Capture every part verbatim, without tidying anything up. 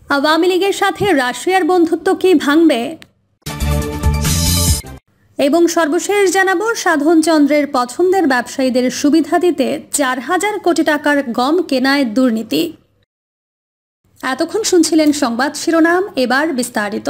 আওয়ামী লীগের সাথে রাশিয়ার বন্ধুত্ব কি ভাঙবে? এবং সর্বশেষ জানাবো সাধন চন্দ্রের পছন্দের ব্যবসায়ীদের সুবিধা দিতে চার হাজার কোটি টাকার গম কেনায় দুর্নীতি। এতক্ষণ শুনছিলেন সংবাদ শিরোনাম, এবার বিস্তারিত।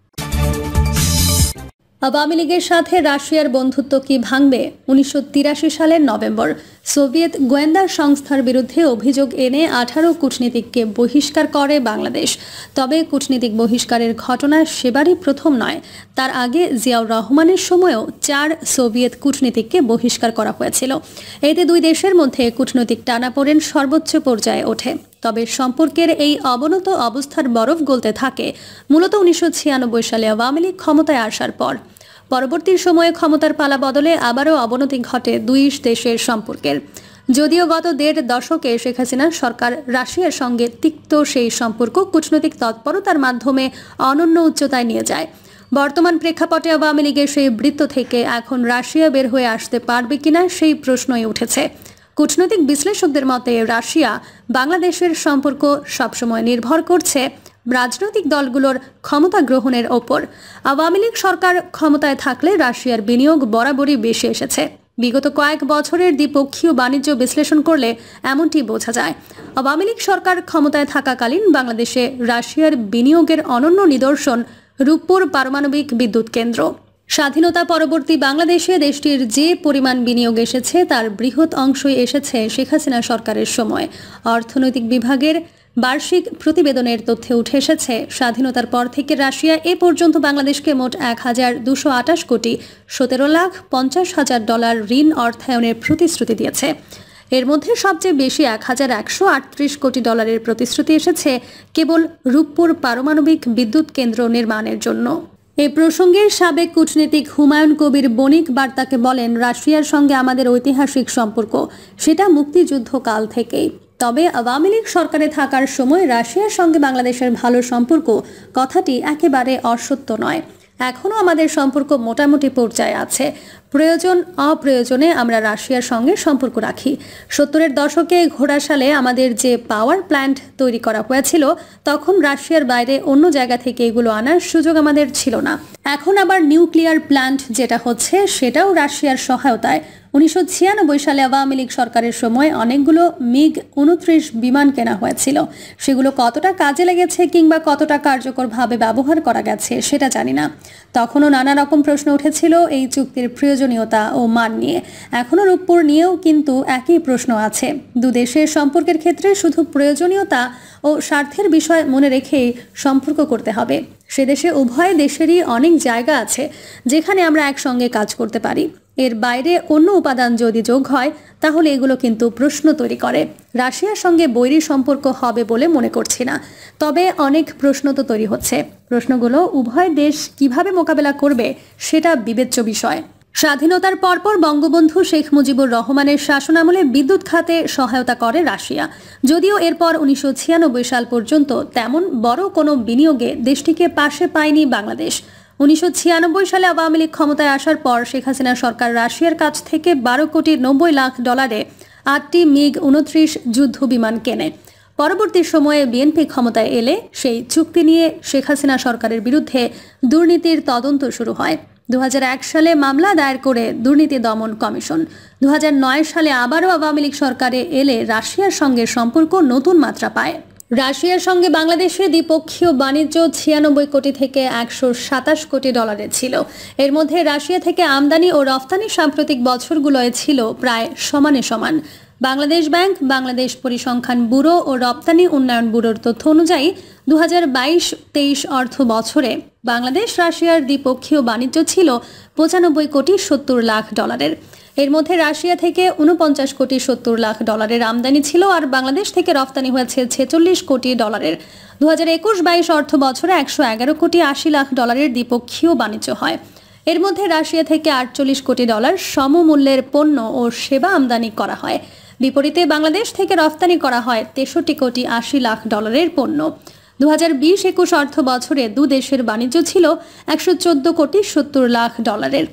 আওয়ামী লীগের সাথে রাশিয়ার বন্ধুত্ব কি ভাঙবে? উনিশশো তিরাশি সালের নভেম্বর সোভিয়েত গোয়েন্দা সংস্থার বিরুদ্ধে অভিযোগ এনে আঠারো কূটনীতিককে বহিষ্কার করে বাংলাদেশ। তবে কূটনীতিক বহিষ্কারের ঘটনা সেবারই প্রথম নয়। তার আগে জিয়াউর রহমানের সময়ও চার সোভিয়েত কূটনীতিককে বহিষ্কার করা হয়েছিল। এতে দুই দেশের মধ্যে কূটনৈতিক টানাপোড়েন সর্বোচ্চ পর্যায়ে ওঠে। তবে সম্পর্কের এই অবনত অবস্থার বরফ গলতে থাকে মূলত উনিশশো ছিয়ানব্বই সালে আওয়ামী লীগ ক্ষমতায় আসার পর। পরবর্তী সময়ে ক্ষমতার পালা বদলে আবারও অবনতি ঘটে দুই দেশের সম্পর্কের। যদিও গত দেড় দশকে শেখ হাসিনার সরকার রাশিয়ার সঙ্গে তিক্ত সেই সম্পর্ক কূটনৈতিক তৎপরতার মাধ্যমে অনন্য উচ্চতায় নিয়ে যায়। বর্তমান প্রেক্ষাপটে আওয়ামী লীগের সেই বৃত্ত থেকে এখন রাশিয়া বের হয়ে আসতে পারবে কিনা সেই প্রশ্নই উঠেছে। কূটনৈতিক বিশ্লেষকদের মতে রাশিয়া বাংলাদেশের সম্পর্ক সবসময় নির্ভর করছে রাজনৈতিক দলগুলোর ক্ষমতা গ্রহণের ওপর। আওয়ামী লীগ সরকার ক্ষমতায় থাকলে রাশিয়ার বিনিয়োগ বরাবরই বেশি এসেছে। বিগত কয়েক বছরের দ্বিপক্ষীয় বাণিজ্য বিশ্লেষণ করলে এমনটি বোঝা যায়। আওয়ামী লীগ সরকার ক্ষমতায় থাকাকালীন বাংলাদেশে রাশিয়ার বিনিয়োগের অনন্য নিদর্শন রূপপুর পারমাণবিক বিদ্যুৎ কেন্দ্র। স্বাধীনতা পরবর্তী বাংলাদেশে দেশটির যে পরিমাণ বিনিয়োগ এসেছে তার বৃহৎ অংশই এসেছে শেখ হাসিনা সরকারের সময়। অর্থনৈতিক বিভাগের বার্ষিক প্রতিবেদনের তথ্যে উঠে এসেছে স্বাধীনতার পর থেকে রাশিয়া এ পর্যন্ত বাংলাদেশকে মোট এক হাজার দুশো আটাশ কোটি সতেরো লাখ পঞ্চাশ হাজার ডলার ঋণ অর্থায়নের প্রতিশ্রুতি দিয়েছে। এর মধ্যে সবচেয়ে বেশি এক হাজার একশো আটত্রিশ কোটি ডলারের প্রতিশ্রুতি এসেছে কেবল রূপপুর পারমাণবিক বিদ্যুৎ কেন্দ্র নির্মাণের জন্য। এ প্রসঙ্গে সাবেক কূটনীতিক হুমায়ুন কবির বণিক বার্তাকে বলেন, রাশিয়ার সঙ্গে আমাদের ঐতিহাসিক সম্পর্ক, সেটা মুক্তিযুদ্ধকাল থেকেই। তবে আওয়ামী লীগ সরকারে থাকার সময় রাশিয়ার সঙ্গে বাংলাদেশের ভালো সম্পর্ক কথাটি একেবারে অসত্য নয়। এখনও আমাদের সম্পর্ক মোটামুটি পর্যায়ে আছে। প্রয়োজন অপ্রয়োজনে আমরা রাশিয়ার সঙ্গে সম্পর্ক রাখি। সত্তরের দশকে ঘোড়াশালে আমাদের যে পাওয়ার প্ল্যান্ট তৈরি করা হয়েছিল তখন রাশিয়ার বাইরে অন্য জায়গা থেকে এগুলো আনার সুযোগ আমাদের ছিল না। এখন আবার নিউক্লিয়ার প্ল্যান্ট যেটা হচ্ছে সেটাও রাশিয়ার সহায়তায়। উনিশশো ছিয়ানব্বই সালে আওয়ামী লীগ সরকারের সময় অনেকগুলো মিগ উনত্রিশ বিমান কেনা হয়েছিল। সেগুলো কতটা কাজে লেগেছে কিংবা কতটা কার্যকরভাবে ব্যবহার করা গেছে সেটা জানি না। তখনও নানা রকম প্রশ্ন উঠেছিল এই চুক্তির প্রয়োজনীয়তা ও মান নিয়ে। এখনও রূপপুর নিয়েও কিন্তু একই প্রশ্ন আছে। দু দেশের সম্পর্কের ক্ষেত্রে শুধু প্রয়োজনীয়তা ও স্বার্থের বিষয় মনে রেখেই সম্পর্ক করতে হবে। সে দেশে উভয় দেশেরই অনেক জায়গা আছে যেখানে আমরা একসঙ্গে কাজ করতে পারি। এর বাইরে অন্য উপাদান যদি যোগ হয় তাহলে এগুলো কিন্তু প্রশ্ন তৈরি করে। রাশিয়ার সঙ্গে বৈরী সম্পর্ক হবে বলে মনে করছি না, তবে অনেক প্রশ্ন তো তৈরি হচ্ছে। প্রশ্নগুলো উভয় দেশ কিভাবে মোকাবেলা করবে সেটা বিবেচ্য বিষয়। স্বাধীনতার পরপর বঙ্গবন্ধু শেখ মুজিবুর রহমানের শাসনামলে বিদ্যুৎ খাতে সহায়তা করে রাশিয়া। যদিও এরপর উনিশশো ছিয়ানব্বই সাল পর্যন্ত তেমন বড় কোনো বিনিয়োগে দেশটিকে পাশে পায়নি বাংলাদেশ। উনিশশো ছিয়ানব্বই সালে আওয়ামী লীগ ক্ষমতায় আসার পর শেখ হাসিনা সরকার রাশিয়ার কাছ থেকে বারো কোটি নব্বই লাখ ডলারে আটটি মিগ উনত্রিশ যুদ্ধ বিমান কেনে। পরবর্তী সময়ে বিএনপি ক্ষমতায় এলে সেই চুক্তি নিয়ে শেখ হাসিনা সরকারের বিরুদ্ধে দুর্নীতির তদন্ত শুরু হয়। দু হাজার এক সালে মামলা দায়ের করে দুর্নীতি দমন কমিশন। দু হাজার নয় সালে আবারও আওয়ামী লীগ সরকারে এলে রাশিয়ার সঙ্গে সম্পর্ক নতুন মাত্রা পায়। রাশিয়ার সঙ্গে বাংলাদেশের দ্বিপক্ষীয় বাণিজ্য ছিয়ানব্বই কোটি থেকে একশো সাতাশ কোটি ডলারের ছিল। এর মধ্যে রাশিয়া থেকে আমদানি ও রফতানি সাম্প্রতিক বছরগুলোয় ছিল প্রায় সমানে সমান। বাংলাদেশ ব্যাংক, বাংলাদেশ পরিসংখ্যান ব্যুরো ও রপ্তানি উন্নয়ন ব্যুরোর তথ্য অনুযায়ী দু হাজার বাইশ তেইশ অর্থ বছরে বাংলাদেশ রাশিয়ার দ্বিপক্ষীয় বাণিজ্য ছিল পঁচানব্বই কোটি সত্তর লাখ ডলারের। এর মধ্যে রাশিয়া থেকে উনপঞ্চাশ কোটি সত্তর লাখ ডলারের আমদানি ছিল আর বাংলাদেশ থেকে রফতানি হয়েছে ছেচল্লিশ কোটি ডলারের। দু হাজার একুশ বাইশ অর্থ বছরে একশো এগারো কোটি আশি লাখ ডলারের দ্বিপক্ষীয় বাণিজ্য হয়। এর মধ্যে রাশিয়া থেকে আটচল্লিশ কোটি ডলার সমমূল্যের পণ্য ও সেবা আমদানি করা হয়। বিপরীতে বাংলাদেশ থেকে রফতানি করা হয় তেষট্টি কোটি আশি লাখ ডলারের পণ্য। দু হাজার বিশ একুশ অর্থ বছরে দু দেশের বাণিজ্য ছিল একশো চোদ্দ কোটি সত্তর লাখ ডলারের।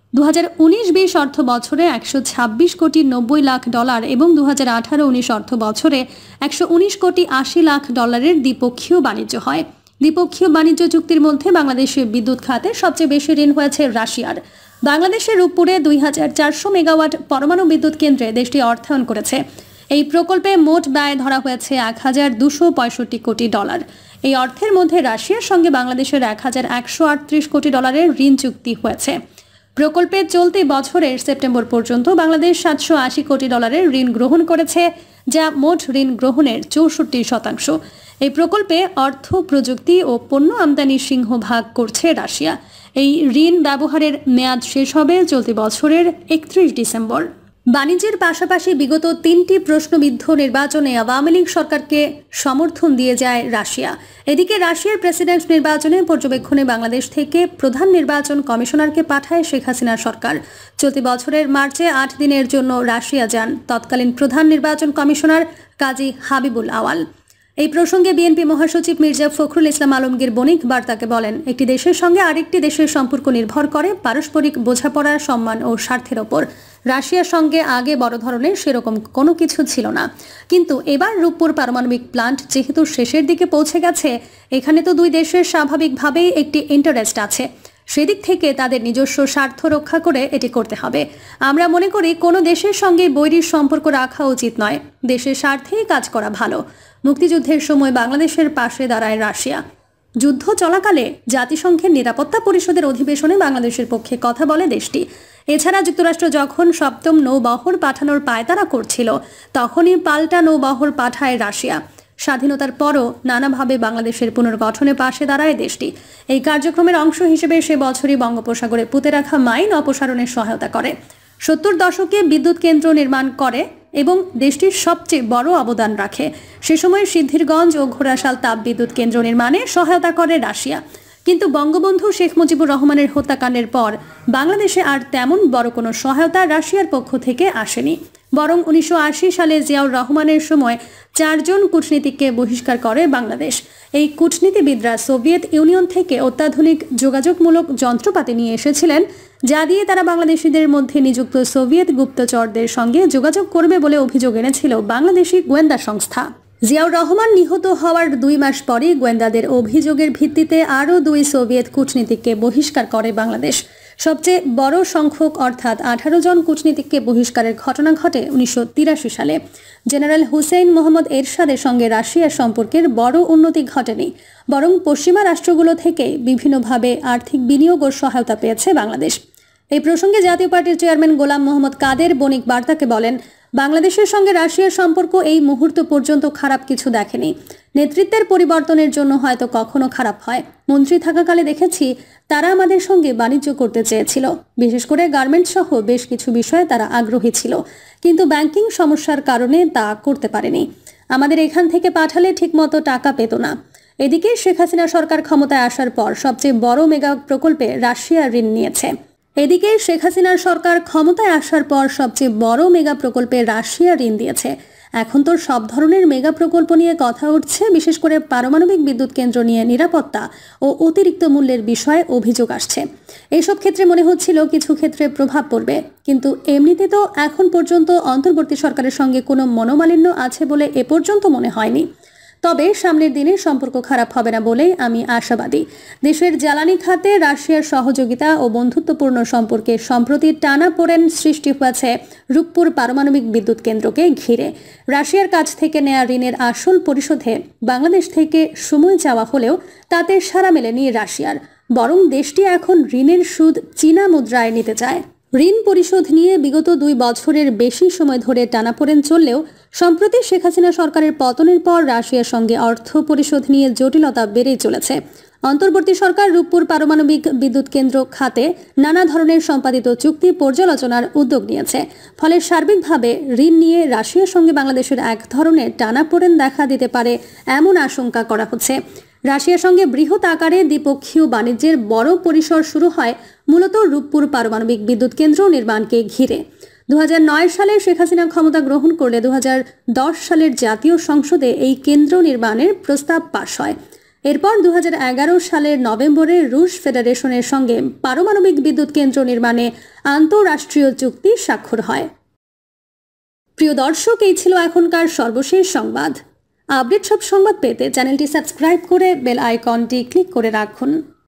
দু হাজার উনিশ বিশ অর্থ বছরে একশো ছাব্বিশ কোটি নব্বই লাখ ডলার এবং দু হাজার আঠারো উনিশ অর্থ বছরে একশো উনিশ কোটি আশি লাখ ডলারের দ্বিপক্ষীয় বাণিজ্য হয়। দ্বিপক্ষীয় বাণিজ্য চুক্তির মধ্যে বাংলাদেশের বিদ্যুৎ খাতে সবচেয়ে বেশি ঋণ হয়েছে রাশিয়ার। বাংলাদেশের রূপপুরে দুই হাজার চারশো মেগাওয়াট পরমাণু বিদ্যুৎ কেন্দ্রে দেশটি অর্থায়ন করেছে। এই প্রকল্পে মোট ব্যয় ধরা হয়েছে এক হাজার দুশো পঁয়ষট্টি কোটি ডলার। এই অর্থের মধ্যে রাশিয়ার সঙ্গে বাংলাদেশের এক হাজার একশো আটত্রিশ কোটি ডলারের ঋণ চুক্তি হয়েছে। প্রকল্পে চলতি বছরের সেপ্টেম্বর পর্যন্ত বাংলাদেশ সাতশো আশি কোটি ডলারের ঋণ গ্রহণ করেছে, যা মোট ঋণ গ্রহণের চৌষট্টি শতাংশ। এই প্রকল্পে অর্থ, প্রযুক্তি ও পণ্য আমদানির সিংহভাগ করছে রাশিয়া। এই ঋণ ব্যবহারের মেয়াদ শেষ হবে চলতি বছরের একত্রিশ ডিসেম্বর। বাণিজ্যের পাশাপাশি বিগত তিনটি প্রশ্নবিদ্ধ নির্বাচনে আওয়ামী লীগ সরকারকে সমর্থন দিয়ে যায় রাশিয়া। এদিকে রাশিয়ার প্রেসিডেন্ট নির্বাচনে পর্যবেক্ষণে বাংলাদেশ থেকে প্রধান নির্বাচন কমিশনারকে পাঠায় শেখ হাসিনার সরকার। চলতি বছরের মার্চে আট দিনের জন্য রাশিয়া যান তৎকালীন প্রধান নির্বাচন কমিশনার কাজী হাবিবুল আওয়াল। এই প্রসঙ্গে বিএনপি মহাসচিব মির্জা ফখরুল ইসলাম আলমগীর বণিক বার্তাকে বলেন, একটি দেশের সঙ্গে আরেকটি দেশের সম্পর্ক নির্ভর করে পারস্পরিক বোঝাপড়া, সম্মান ও স্বার্থের ওপর। রাশিয়ার সঙ্গে আগে বড় ধরনের সেরকম কোনো কিছু ছিল না, কিন্তু এবার রূপপুর পারমাণবিক প্লান্ট যেহেতু শেষের দিকে পৌঁছে গেছে, এখানে তো দুই দেশের স্বাভাবিকভাবেই একটি ইন্টারেস্ট আছে। সেদিক থেকে তাদের নিজস্ব স্বার্থ রক্ষা করে এটি করতে হবে। আমরা মনে করি কোনো দেশের সঙ্গে বৈরী সম্পর্ক রাখা উচিত নয়, দেশের স্বার্থেই কাজ করা ভালো। মুক্তিযুদ্ধের সময় বাংলাদেশের পাশে দাঁড়ায় রাশিয়া। যুদ্ধ চলাকালে জাতিসংঘের নিরাপত্তা পরিষদের অধিবেশনে বাংলাদেশের পক্ষে কথা বলে দেশটি। এছাড়া যুক্তরাষ্ট্র যখন সপ্তম নৌবহর পাঠানোর পায়তারা করছিল, তখনই পাল্টা নৌবহর পাঠায় রাশিয়া। স্বাধীনতার পরও নানাভাবে বাংলাদেশের পুনর্গঠনে পাশে দাঁড়ায় দেশটি। এই কার্যক্রমের অংশ হিসেবে সে বছরই বঙ্গোপসাগরে পুঁতে রাখা মাইন অপসারণের সহায়তা করে। সত্তর দশকে বিদ্যুৎ কেন্দ্র নির্মাণ করে এবং দেশটির সবচেয়ে বড় অবদান রাখে। সে সময় সিদ্ধিরগঞ্জ ও ঘোড়াশাল তাপ বিদ্যুৎ কেন্দ্র নির্মাণে সহায়তা করে রাশিয়া। কিন্তু বঙ্গবন্ধু শেখ মুজিবুর রহমানের হত্যাকাণ্ডের পর বাংলাদেশে আর তেমন বড় কোনো সহায়তা রাশিয়ার পক্ষ থেকে আসেনি। বরং উনিশশো আশি সালে জিয়াউর রহমানের সময় চারজন কূটনীতিককে বহিষ্কার করে বাংলাদেশ। এই কূটনীতিবিদরা সোভিয়েত ইউনিয়ন থেকে অত্যাধুনিক যোগাযোগমূলক যন্ত্রপাতি নিয়ে এসেছিলেন, যা দিয়ে তারা বাংলাদেশিদের মধ্যে নিযুক্ত সোভিয়েত গুপ্তচরদের সঙ্গে যোগাযোগ করবে বলে অভিযোগ এনেছিল বাংলাদেশি গোয়েন্দা সংস্থা। জিয়াউর রহমান নিহত হওয়ার দুই মাস পরই গোয়েন্দাদের অভিযোগের ভিত্তিতে আরও দুই সোভিয়েত কূটনীতিককে বহিষ্কার করে বাংলাদেশ। সবচেয়ে বড় সংখ্যক অর্থাৎ আঠারো জন কূটনীতিককে বহিষ্কারের ঘটনা ঘটে উনিশশো তিরাশি সালে। জেনারেল হুসেইন মোহাম্মদ এরশাদের সঙ্গে রাশিয়ার সম্পর্কের বড় উন্নতি ঘটেনি, বরং পশ্চিমা রাষ্ট্রগুলো থেকে বিভিন্নভাবে আর্থিক বিনিয়োগ ও সহায়তা পেয়েছে বাংলাদেশ। এই প্রসঙ্গে জাতীয় পার্টির চেয়ারম্যান গোলাম মোহাম্মদ কাদের বণিক বার্তাকে বলেন, বাংলাদেশের সঙ্গে রাশিয়ার সম্পর্ক এই মুহূর্ত পর্যন্ত খারাপ কিছু দেখেনি। নেতৃত্বের পরিবর্তনের জন্য হয়তো কখনো খারাপ হয়। মন্ত্রী থাকাকালে দেখেছি তারা আমাদের সঙ্গে বাণিজ্য করতে চেয়েছিল, বিশেষ করে গার্মেন্টস সহ বেশ কিছু বিষয়ে তারা আগ্রহী ছিল, কিন্তু ব্যাংকিং সমস্যার কারণে তা করতে পারেনি। আমাদের এখান থেকে পাঠালে ঠিকমতো টাকা পেত না। এদিকে শেখ হাসিনা সরকার ক্ষমতায় আসার পর সবচেয়ে বড় মেগা প্রকল্পে রাশিয়া ঋণ নিয়েছে। এদিকে শেখ হাসিনার সরকার ক্ষমতায় আসার পর সবচেয়ে বড় মেগা প্রকল্পে রাশিয়া ঋণ দিয়েছে। এখন তো সব ধরনের মেগা প্রকল্প নিয়ে কথা উঠছে, বিশেষ করে পারমাণবিক বিদ্যুৎ কেন্দ্র নিয়ে নিরাপত্তা ও অতিরিক্ত মূল্যের বিষয়ে অভিযোগ আসছে। এইসব ক্ষেত্রে মনে হচ্ছিল কিছু ক্ষেত্রে প্রভাব পড়বে, কিন্তু এমনিতে তো এখন পর্যন্ত অন্তর্বর্তী সরকারের সঙ্গে কোনো মনোমালিন্য আছে বলে এ পর্যন্ত মনে হয়নি। তবে সামনের দিনে সম্পর্ক খারাপ হবে না বলেই আমি আশাবাদী। দেশের জ্বালানি খাতে রাশিয়ার সহযোগিতা ও বন্ধুত্বপূর্ণ সম্পর্কে সম্প্রতি টানাপোড়েন সৃষ্টি হয়েছে রূপপুর পারমাণবিক বিদ্যুৎ কেন্দ্রকে ঘিরে। রাশিয়ার কাছ থেকে নেয়া ঋণের আসল পরিশোধে বাংলাদেশ থেকে সময় চাওয়া হলেও তাতে সাড়া মেলেনি রাশিয়ার, বরং দেশটি এখন ঋণের সুদ চীনা মুদ্রায় নিতে চায়। ঋণ পরিশোধ নিয়ে বিগত দুই বছরের বেশি সময় ধরে টানাপোড়েন চললেও সম্প্রতি শেখ হাসিনা সরকারের পতনের পর রাশিয়ার সঙ্গে অর্থ পরিশোধ নিয়ে জটিলতা বেড়েই চলেছে। অন্তর্বর্তী সরকার রূপপুর পারমাণবিক বিদ্যুৎ কেন্দ্র খাতে নানা ধরনের সম্পাদিত চুক্তি পর্যালোচনার উদ্যোগ নিয়েছে। ফলে সার্বিকভাবে ঋণ নিয়ে রাশিয়ার সঙ্গে বাংলাদেশের এক ধরনের টানাপোড়েন দেখা দিতে পারে এমন আশঙ্কা করা হচ্ছে। রাশিয়ার সঙ্গে বৃহৎ আকারে দ্বিপক্ষীয় বাণিজ্যের বড় পরিসর শুরু হয় মূলত রূপপুর পারমাণবিক বিদ্যুৎ কেন্দ্র নির্মাণকে ঘিরে। দু হাজার নয় সালে শেখ হাসিনা ক্ষমতা গ্রহণ করলে দু হাজার দশ সালের জাতীয় সংসদে এই কেন্দ্র নির্মাণের প্রস্তাব পাশ হয়। এরপর দু হাজার এগারো সালের নভেম্বরে রুশ ফেডারেশনের সঙ্গে পারমাণবিক বিদ্যুৎ কেন্দ্র নির্মাণে আন্তঃরাষ্ট্রীয় চুক্তি স্বাক্ষর হয়। প্রিয় দর্শক, এই ছিল এখনকার সর্বশেষ সংবাদ। আপডেট সব সংবাদ পেতে চ্যানেলটি সাবস্ক্রাইব করে বেল আইকনটি ক্লিক করে রাখুন।